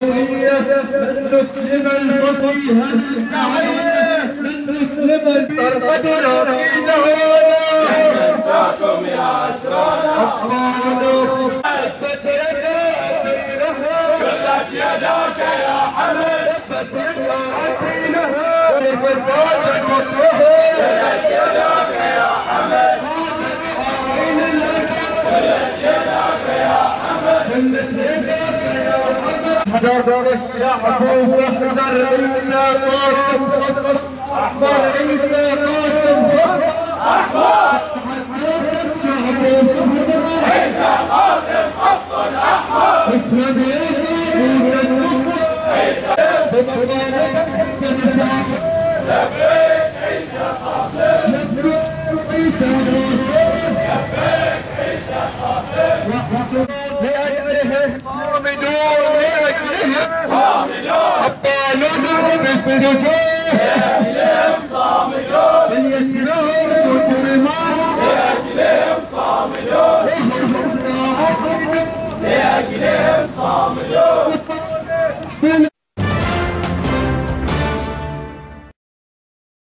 نسلم الفقيه التحية نسلم طرقتنا في دهونا ننساكم يا أسرانا لبت يداك شلت يداك يا حمد لبت يداك لها للفرقان المطلوب شلت يداك يا حمد شلت يداك يا حمد حضر الشعب واحضر إلا قاسم احضر إلا قاسم عيسى قاسم خط أحمر اسمد لبيك عيسى قاسم لبيك عيسى قاسم لأجله صامدون لأجله صامدون أبطالهم بالسجود لأجلهم صامدون ليسرهم مجرمان لأجلهم صامدون لأجلهم صامدون